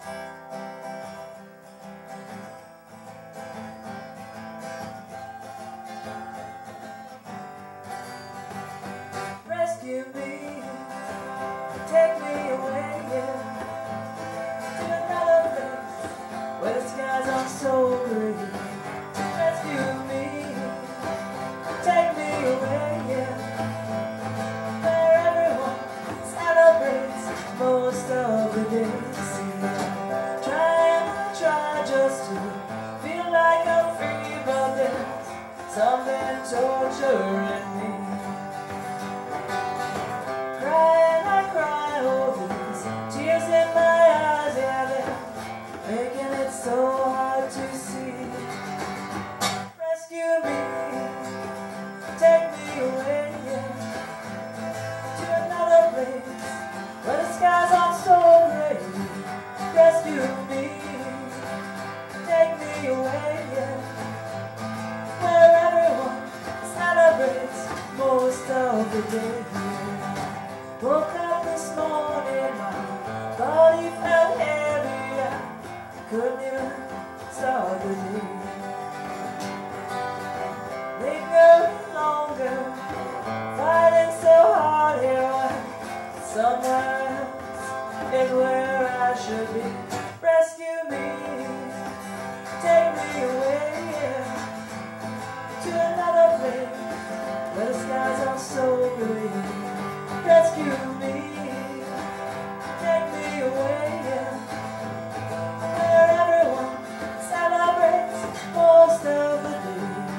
Rescue me, take me away, yeah, to another place where the skies are so green. Rescue me, take me away, yeah, where everyone celebrates most of the days. See, I try just to feel like I'm free, but there's something torturing me. Tears in my eyes, yeah, they're making it so hard to see. Rescue me, take me away, yeah, to another place where the skies aren't so gray. Rescue me, take me away, yeah, where everyone celebrates most of the day. Woke up this morning, my body felt heavy, I couldn't even start the day. Lingering longer, fighting so hard here, when somewhere else is where I should be. Rescue me, take me away, yeah, to another place where the skies are so green. Rescue me, take me away, yeah, where everyone celebrates most of the day.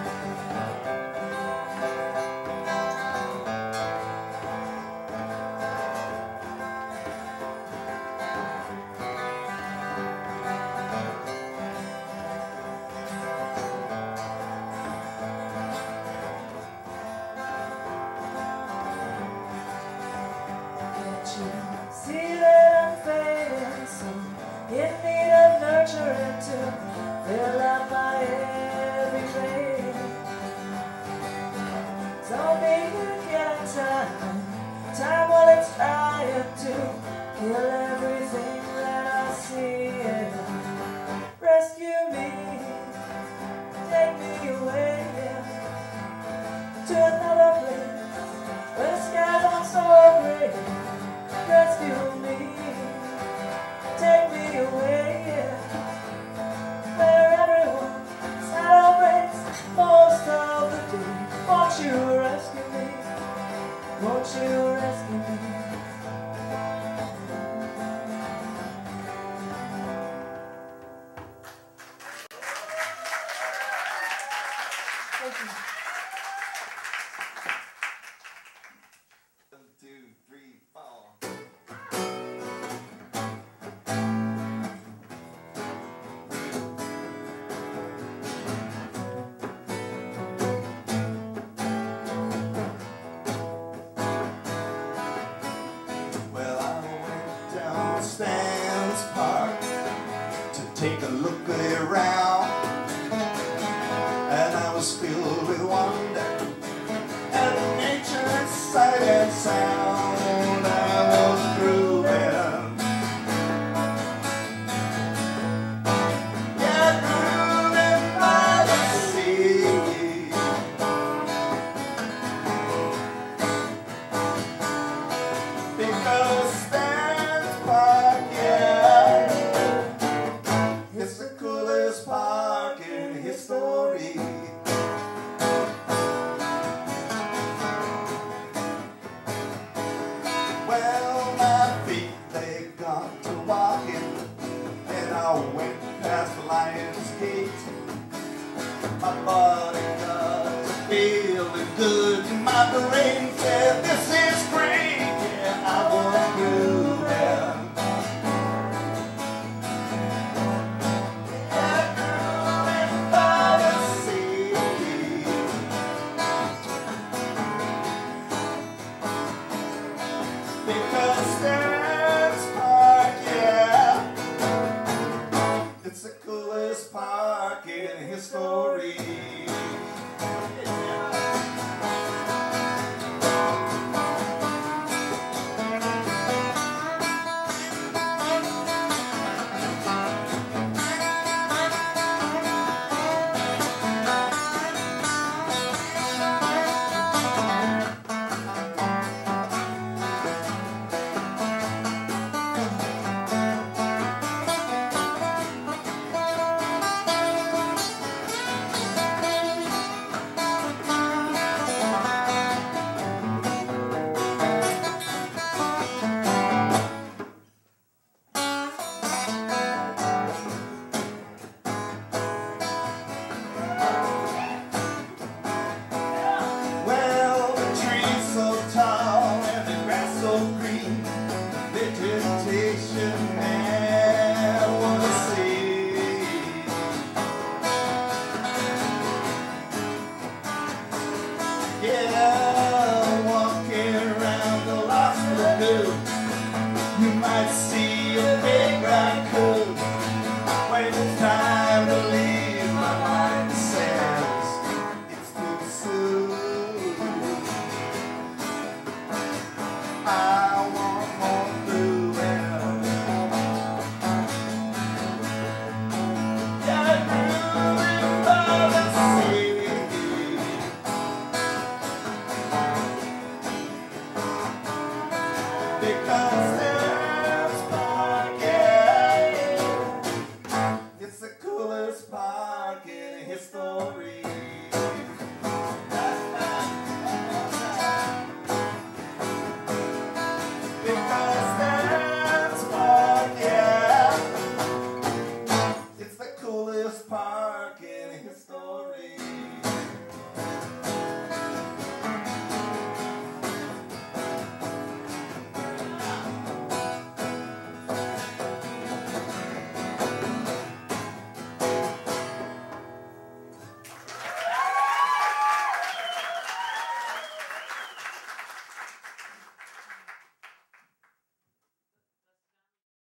See that I'm fading, so in need of nurturing to fill up my every vein. Don't need to get time while it's trying to kill everything that I see. Yeah. Rescue me, take me away, yeah, to another place where the skies aren't so gray. Rescue me, take me away, yeah, where everyone celebrates most of the day. Won't you rescue me? Won't you rescue me? Thank you. 1, 2, 3, 4. Stan's Park to take a look around, and I was filled with wonder at nature's sight and sound. I was grooving, yeah, grooving by the sea. Because Stan's Park, yeah, it's the coolest park in history. Well, my feet, they got to walking, and I went past the Lion's Gate. My body got to feeling good, my brain said this is